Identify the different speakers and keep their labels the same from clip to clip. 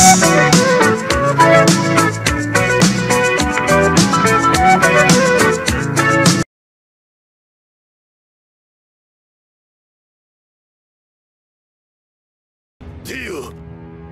Speaker 1: ディオ。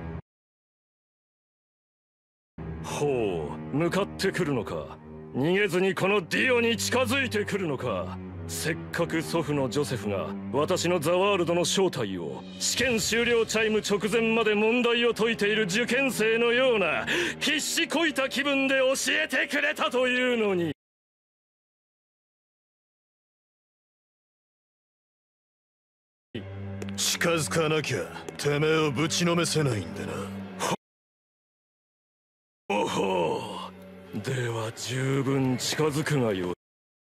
Speaker 2: ほう、向かってくるのか。逃げずにこのディオに近づいてくるのか。せっかく祖父のジョセフが私のザワールドの正体を試験終了チャイム直前まで問題を解いている受験生のような必死こいた気分で教えてくれたというのに。
Speaker 1: 近づかなきゃてめえをぶちのめせないんでな。
Speaker 2: おほう、では十分近づくがよい。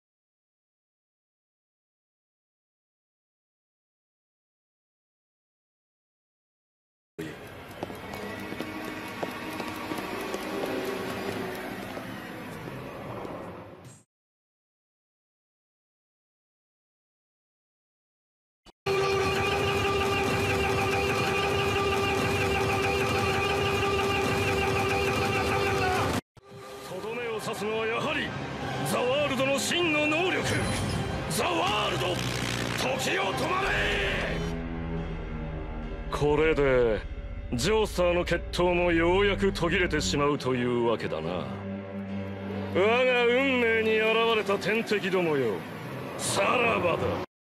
Speaker 2: とどめを刺すのはやはりザワールドの真の能力、ザワールド時を止まれ。これでジョースターの決闘もようやく途切れてしまうというわけだな。我が運命に現れた天敵どもよ、さらばだ。